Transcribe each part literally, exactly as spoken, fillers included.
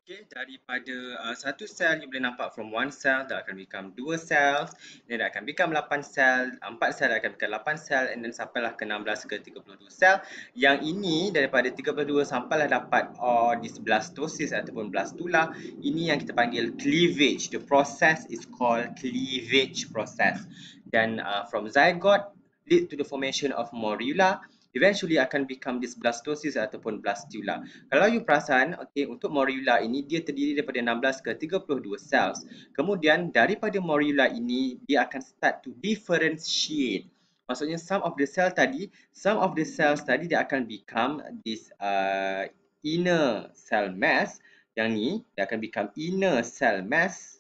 Okay, daripada uh, satu sel you boleh nampak from one cell dah akan become dua cells, then dah akan become lapan sel, empat sel dah akan become lapan sel, and then sampailah ke enam belas ke tiga puluh dua sel. Yang ini daripada tiga puluh dua sampailah dapat oh, this blastosis ataupun blastula. Ini yang kita panggil cleavage. The process is called cleavage process. Dan uh, from zygote lead to the formation of morula. Eventually akan become this blastosis ataupun blastula. Kalau you perasan, okay, untuk morula ini dia terdiri daripada enam belas ke tiga puluh dua cells. Kemudian daripada morula ini dia akan start to differentiate. Maksudnya some of the cell tadi, some of the cells tadi dia akan become this uh, inner cell mass. Yang ni dia akan become inner cell mass.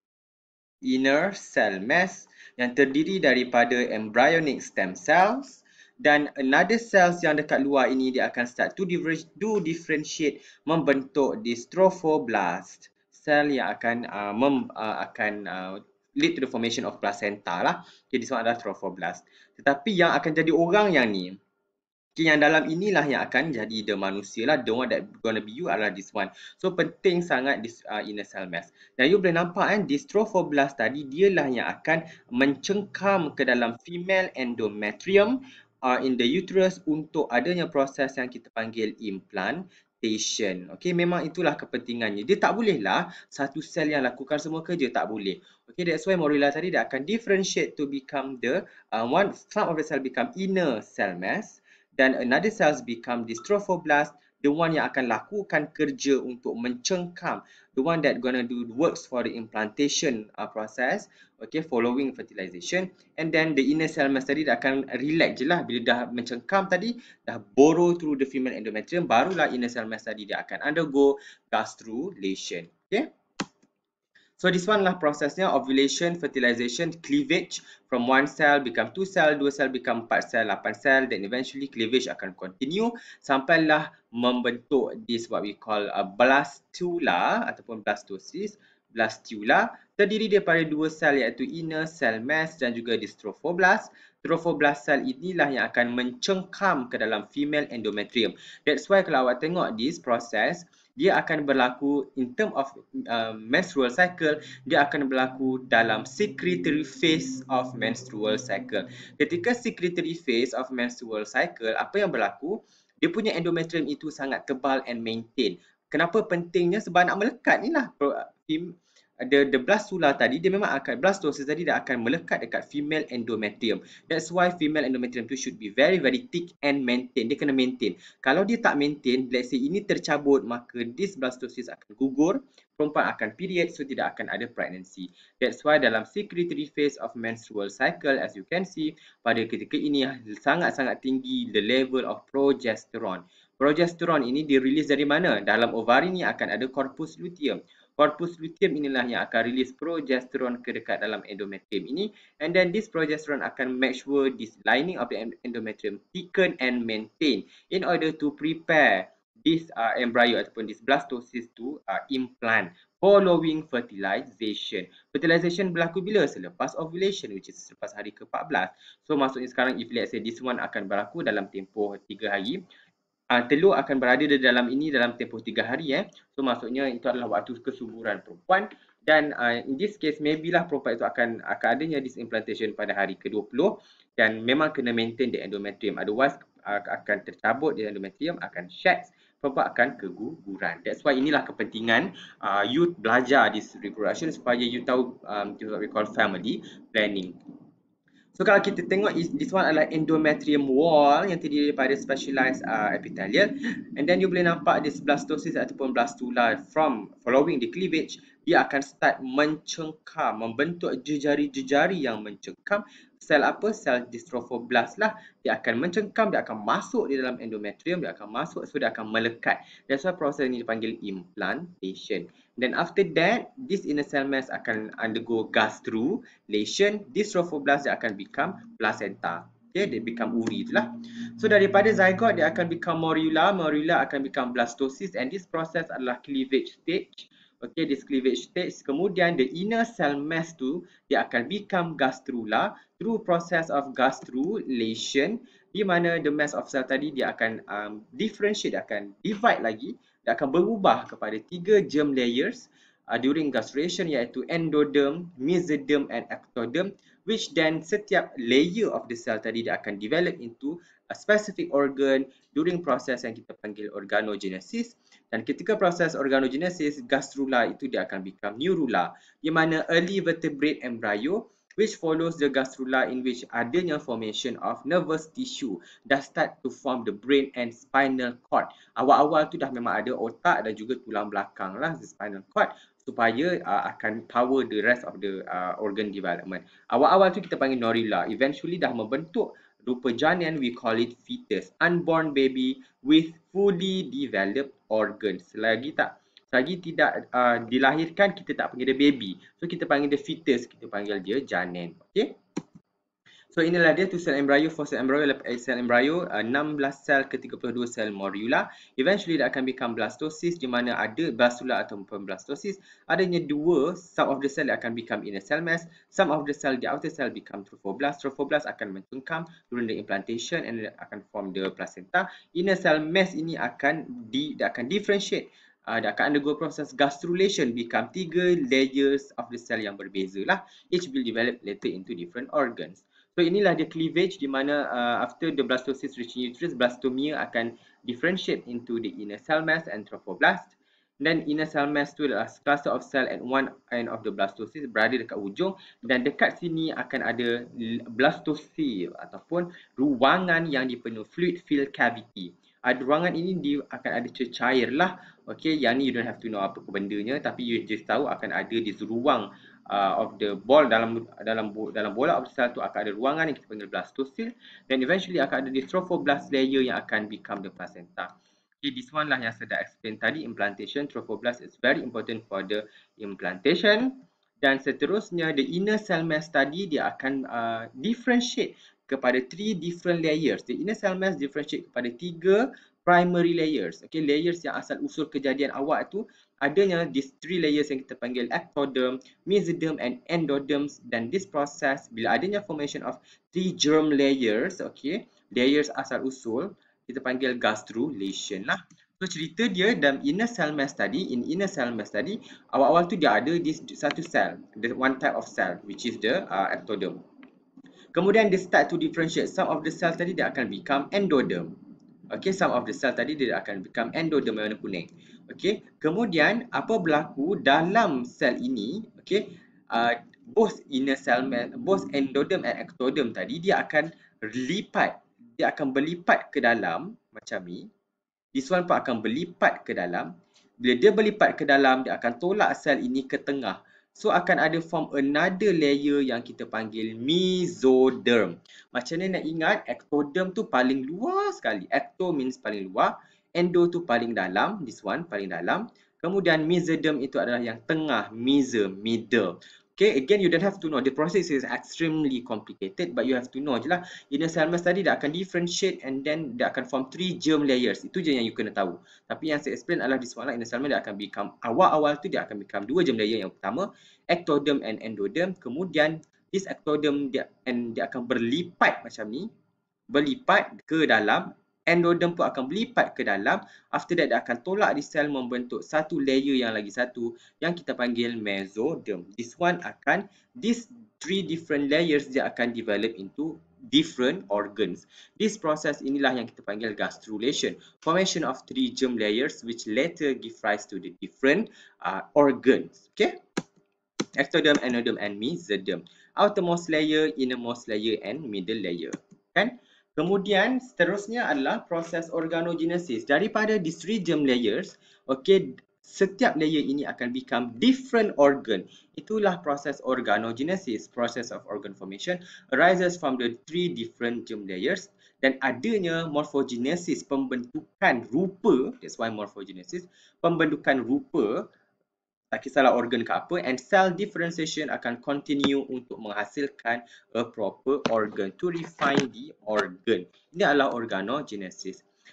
Inner cell mass yang terdiri daripada embryonic stem cells. Dan another cells yang dekat luar ini dia akan start to do differentiate membentuk dystrophoblast. Sel yang akan uh, mem, uh, akan uh, lead to the formation of placenta lah. Okay, this one adalah trophoblast. Tetapi yang akan jadi orang yang ni, okay, yang dalam inilah yang akan jadi the manusia lah. The one that gonna be you adalah this one. So penting sangat this uh, inner cell mass. Dan you boleh nampak kan, dystrophoblast tadi dialah yang akan mencengkam ke dalam female endometrium uh, in the uterus untuk adanya proses yang kita panggil implantation. Okay, memang itulah kepentingannya. Dia tak bolehlah satu sel yang lakukan semua kerja, tak boleh. Okay, that's why morula tadi dia akan differentiate to become the uh, one, some of the cell become inner cell mass. Dan another cells become dystrophoblast, the one yang akan lakukan kerja untuk mencengkam, the one that gonna do works for the implantation uh, process, okay, following fertilization. And then the inner cell mass tadi dah akan relax je lah, bila dah mencengkam tadi, dah borrow through the female endometrium, barulah inner cell mass tadi dia akan undergo gastrulation. Okay. So this one lah prosesnya, ovulation, fertilization, cleavage, from one cell become two cell, dua cell become empat cell, lapan cell, then eventually cleavage akan continue sampailah membentuk this what we call a blastula ataupun blastosis. Blastula terdiri daripada dua sel iaitu inner cell mass dan juga dystrophoblast. Trophoblast cell inilah yang akan mencengkam ke dalam female endometrium. That's why kalau awak tengok this process, dia akan berlaku in term of uh, menstrual cycle, dia akan berlaku dalam secretory phase of menstrual cycle. Ketika secretory phase of menstrual cycle, apa yang berlaku? Dia punya endometrium itu sangat tebal and maintain. Kenapa pentingnya? Sebab nak melekat ni lah. The, the blastula tadi, dia memang akan, blastosis tadi dia akan melekat dekat female endometrium. That's why female endometrium tu should be very very thick and maintain. Dia kena maintain. Kalau dia tak maintain, let's say ini tercabut, maka this blastosis akan gugur, perempuan akan period, so tidak akan ada pregnancy. That's why dalam secretory phase of menstrual cycle, as you can see, pada ketika ini sangat-sangat tinggi the level of progesterone. Progesterone ini dirilis dari mana? Dalam ovari ni akan ada corpus luteum. Corpus luteum inilah yang akan release progesterone ke dekat dalam endometrium ini, and then this progesterone akan make sure this lining of the endometrium thicken and maintain in order to prepare this uh, embryo ataupun this blastosis to uh, implant following fertilization. Fertilization berlaku bila? Selepas ovulation, which is selepas hari ke empat belas. So maksudnya sekarang if let's say this one akan berlaku dalam tempoh tiga hari, Uh, telur akan berada di dalam ini dalam tempoh tiga hari. Eh. So maksudnya itu adalah waktu kesuburan perempuan. Dan uh, in this case, maybe lah perempuan itu akan, akan adanya this implantation pada hari ke dua puluh. Dan memang kena maintain the endometrium. Otherwise uh, akan tercabut di endometrium, akan shed, perempuan akan keguguran. That's why inilah kepentingan uh, you belajar this reproduction supaya you tahu um, what we call family planning. So kalau kita tengok this one adalah endometrium wall yang terdiri daripada specialized uh, epithelial, and then you boleh nampak this blastosis ataupun blastula from following the cleavage, dia akan start mencengkam, membentuk jejari-jejari yang mencengkam. Sel apa? Sel dystrophoblast lah. Dia akan mencengkam, dia akan masuk di dalam endometrium, dia akan masuk, so dia akan melekat. That's why proses ini dipanggil implantation. Then after that, this inner cell mass akan undergo gastrulation. Dystrophoblast dia akan become placenta. Okay, dia become uri itulah. So daripada zygote dia akan become morula, morula akan become blastosis, and this process adalah cleavage stage. Okay, this cleavage stage. Kemudian the inner cell mass tu dia akan become gastrula through process of gastrulation, di mana the mass of cell tadi dia akan um, differentiate, akan divide lagi. dia akan berubah kepada tiga germ layers uh, during gastrulation, iaitu endoderm, mesoderm and ectoderm, which then setiap layer of the cell tadi dia akan develop into a specific organ during proses yang kita panggil organogenesis. Dan ketika proses organogenesis, gastrula itu dia akan become neurula, di mana early vertebrate embryo which follows the gastrula in which adanya formation of nervous tissue dah start to form the brain and spinal cord. Awal-awal tu dah memang ada otak dan juga tulang belakang lah, the spinal cord, supaya uh, akan power the rest of the uh, organ development. Awal-awal tu kita panggil neurula, eventually dah membentuk rupa janin, we call it fetus, unborn baby with fully developed organs. Selagi tak Selagi tidak uh, dilahirkan, kita tak panggil dia baby. So kita panggil dia fetus, kita panggil dia janin. Okay. So inilah dia two cell embryo, four cell embryo, eight cell embryo, uh, enam belas sel ke tiga puluh dua sel morula. Eventually dia akan become blastosis, di mana ada blastula ataupun blastosis. Adanya dua, some of the cell akan become inner cell mass, some of the cell, the outer cell become trophoblast. Trophoblast akan mencengkam during the implantation and akan form the placenta. Inner cell mass ini akan di, dia akan differentiate. Uh, dia akan undergo proses gastrulation, become tiga layers of the cell yang berbeza lah. Each will develop later into different organs. So inilah dia cleavage, di mana uh, after the blastocyst reaching uterus, blastomere akan differentiate into the inner cell mass and trophoblast. Then inner cell mass tu adalah cluster of cell at one end of the blastocyst, berada dekat ujung, dan dekat sini akan ada blastosphere ataupun ruangan yang dipenuhi fluid filled cavity. Ada ruangan ini di, akan ada cecair lah. Okay, yang ni you don't have to know apa bendanya, tapi you just tahu akan ada di ruang uh, of the ball, dalam dalam dalam bola of the cell tu akan ada ruangan yang kita panggil blastosphere, dan eventually akan ada di trophoblast layer yang akan become the placenta. Okay, this one lah yang saya dah explain tadi, implantation. Trophoblast is very important for the implantation. Dan seterusnya, the inner cell mass tadi dia akan uh, differentiate kepada three different layers. The inner cell mass differentiate kepada tiga primary layers. Okay, layers yang asal usul kejadian awal tu adanya these three layers yang kita panggil ectoderm, mesoderm and endoderm. Dan this process, bila adanya formation of three germ layers, okay, layers asal usul, kita panggil gastrulation lah. So cerita dia dalam inner cell mass tadi, in inner cell mass tadi, awal-awal tu dia ada this satu cell, the one type of cell which is the uh, ectoderm. Kemudian dia start to differentiate, some of the cell tadi dia akan become endoderm. Okay, some of the cell tadi dia akan become endoderm yang warna kuning. Okay, kemudian apa berlaku dalam sel ini, okay, uh, both inner cell mass, both endoderm and ectoderm tadi dia akan lipat, dia akan berlipat ke dalam macam ni. This one pun akan berlipat ke dalam. Bila dia berlipat ke dalam, dia akan tolak sel ini ke tengah. So akan ada form another layer yang kita panggil mesoderm. Macam ni nak ingat, ectoderm tu paling luar sekali. Ecto means paling luar. Endo tu paling dalam. This one paling dalam. Kemudian mesoderm itu adalah yang tengah. Meso, middle. Okay, again you don't have to know. The process is extremely complicated, but you have to know je lah. Inner cell mass tadi dia akan differentiate and then dia akan form three germ layers. Itu je yang you kena tahu. Tapi yang saya explain adalah di soalan inner cell mass dia akan become, awal-awal tu dia akan become dua germ layer. Yang pertama, ectoderm and endoderm. Kemudian this ectoderm dia, and dia akan berlipat macam ni. Berlipat ke dalam. Endoderm pun akan berlipat ke dalam. After that, dia akan tolak di sel membentuk satu layer yang lagi satu yang kita panggil mesoderm. This one akan, these three different layers dia akan develop into different organs. This process inilah yang kita panggil gastrulation. Formation of three germ layers which later give rise to the different uh, organs. Okay? Ectoderm, endoderm and mesoderm. Outermost layer, innermost layer and middle layer. Kan? Kemudian seterusnya adalah proses organogenesis. Daripada these three germ layers, okay, setiap layer ini akan become different organ. Itulah proses organogenesis. Process of organ formation arises from the three different germ layers, dan adanya morphogenesis, pembentukan rupa. That's why morphogenesis, pembentukan rupa, tak kisahlah organ ke apa, and cell differentiation akan continue untuk menghasilkan a proper organ, to refine the organ. Ini adalah organogenesis.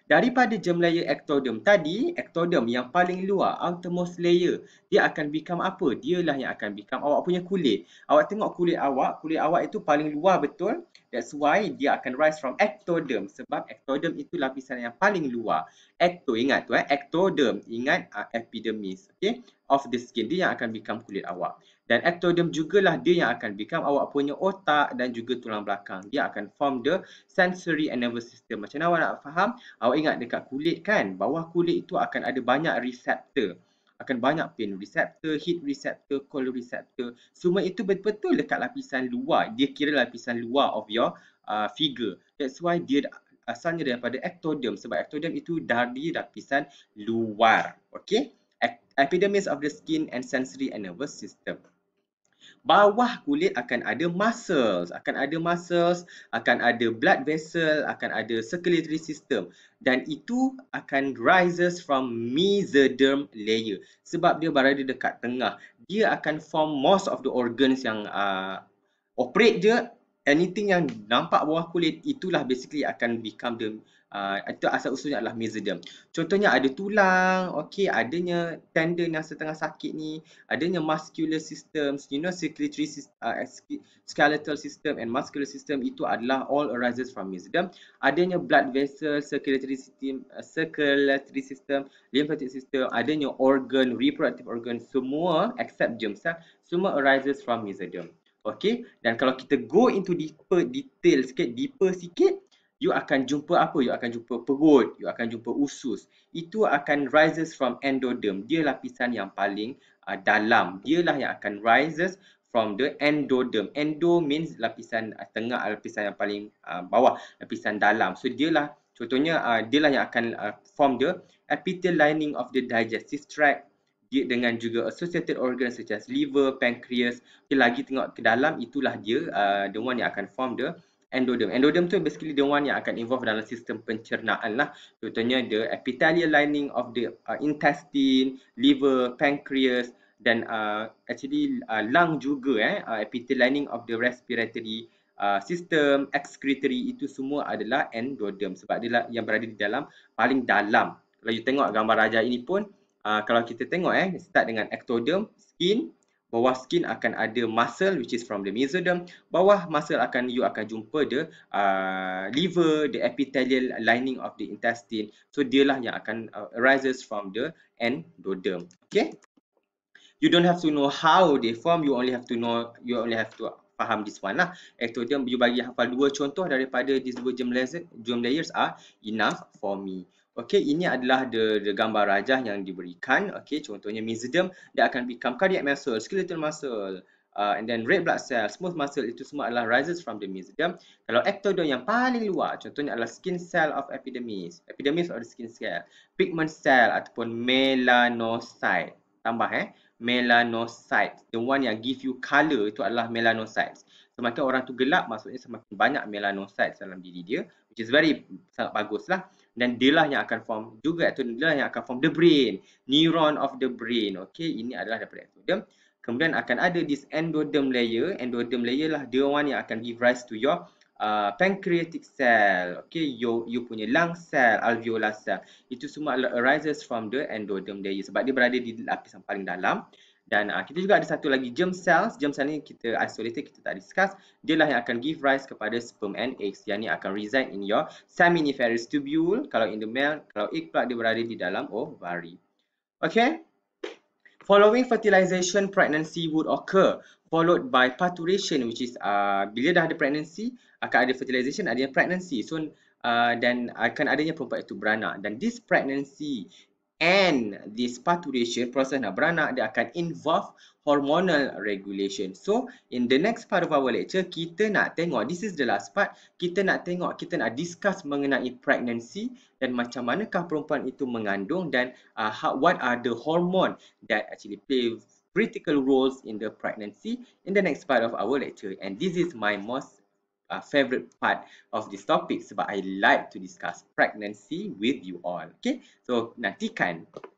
Daripada germ layer ectoderm tadi, ectoderm yang paling luar, outermost layer, dia akan become apa? Dialah yang akan become awak punya kulit. Awak tengok kulit awak, kulit awak itu paling luar betul. That's why dia akan rise from ectoderm. Sebab ectoderm itu lapisan yang paling luar. Ecto, ingat tu eh, ectoderm, ingat uh, epidermis, okay, of the skin. Dia yang akan become kulit awak. Dan ectoderm jugalah dia yang akan become awak punya otak dan juga tulang belakang. Dia akan form the sensory and nervous system. Macam mana awak nak faham? Awak ingat dekat kulit kan, bawah kulit itu akan ada banyak reseptor. Akan banyak pain receptor, heat receptor, cold receptor. Semua itu betul-betul dekat lapisan luar. Dia kira lapisan luar of your uh, figure. That's why dia asalnya daripada ectoderm. Sebab ectoderm itu dari lapisan luar. Okay? Epidermis of the skin and sensory and nervous system. Bawah kulit akan ada muscles, akan ada muscles, akan ada blood vessel, akan ada circulatory system, dan itu akan rises from mesoderm layer sebab dia berada dekat tengah. Dia akan form most of the organs yang uh, operate je. Anything yang nampak bawah kulit itulah basically akan become the Uh, itu asal usulnya adalah mesoderm. Contohnya ada tulang, okey, adanya tendon yang setengah sakit ni, adanya muscular system, you know, circulatory system, uh, skeletal system and muscular system, itu adalah all arises from mesoderm. Adanya blood vessel, circulatory system, uh, circulatory system, lymphatic system, adanya organ, reproductive organ, semua except germ cell, semua arises from mesoderm. Okey, dan kalau kita go into deeper detail sikit, deeper sikit, you akan jumpa apa? You akan jumpa perut, you akan jumpa usus. Itu akan rises from endoderm. Dia lapisan yang paling uh, dalam. Dialah yang akan rises from the endoderm. Endo means lapisan uh, tengah, lapisan yang paling uh, bawah, lapisan dalam. So dialah, contohnya uh, dialah yang akan uh, form the epithelial lining of the digestive tract. Dia dengan juga associated organs such as liver, pancreas. Okay, lagi tengok ke dalam, itulah dia uh, the one yang akan form the endoderm. Endoderm tu basically the one yang akan involve dalam sistem pencernaan lah. Contohnya the epithelial lining of the uh, intestine, liver, pancreas, dan uh, actually uh, lung juga eh, uh, epithelial lining of the respiratory uh, system, excretory, itu semua adalah endoderm sebab dia lah yang berada di dalam, paling dalam. Kalau you tengok gambar rajah ini pun, uh, kalau kita tengok eh, start dengan ectoderm, skin. Bawah skin akan ada muscle which is from the mesoderm. Bawah muscle akan you akan jumpa the uh, liver, the epithelial lining of the intestine. So dialah yang akan uh, arises from the endoderm. Okay? You don't have to know how they form, you only have to know, you only have to faham this one lah. Ectoderm, you bagi hafal dua contoh daripada these dua germ layers, germ layers are enough for me. Okey, ini adalah the, the gambar rajah yang diberikan. Okey, contohnya mesoderm, dia akan become cardiac muscle, skeletal muscle, uh, and then red blood cell, smooth muscle, itu semua adalah rises from the mesoderm. Kalau ectoderm yang paling luar, contohnya adalah skin cell of epidermis, epidermis of the skin cell, pigment cell ataupun melanocyte. Tambah eh, melanocytes. The one yang give you color itu adalah melanocytes. Semakin orang tu gelap, maksudnya semakin banyak melanocytes dalam diri dia, which is very sangat bagus lah. Dan dia lah yang akan form juga, itu dia lah yang akan form the brain, neuron of the brain. Okay, ini adalah daripada ectoderm. Kemudian akan ada this endoderm layer. Endoderm layer lah the one yang akan give rise to your uh, pancreatic cell. Okay, you, you punya lung cell, alveolar cell. Itu semua arises from the endoderm layer sebab dia berada di lapisan paling dalam. Dan uh, kita juga ada satu lagi germ cells. Germ cell ni kita isolated, kita tak discuss. Dia lah yang akan give rise kepada sperm and eggs. Yang ni akan reside in your seminiferous tubule. Kalau in the male, kalau egg pula dia berada di dalam ovary. Okay. Following fertilization, pregnancy would occur. Followed by parturition, which is uh, bila dah ada pregnancy, akan ada fertilization, adanya pregnancy. So, uh, dan akan adanya perempuan itu beranak. Dan this pregnancy and this parturition, proses nak beranak, dia akan involve hormonal regulation. So, in the next part of our lecture, kita nak tengok, this is the last part, kita nak tengok, kita nak discuss mengenai pregnancy dan macam manakah perempuan itu mengandung dan uh, how, what are the hormone that actually play critical roles in the pregnancy in the next part of our lecture. And this is my most Uh, favorite part of this topic sebab I like to discuss pregnancy with you all. Okay, so nantikan